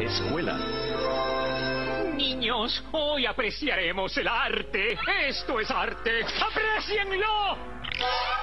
escuela. Niños, hoy apreciaremos el arte. ¡Esto es arte! ¡Aprécienlo!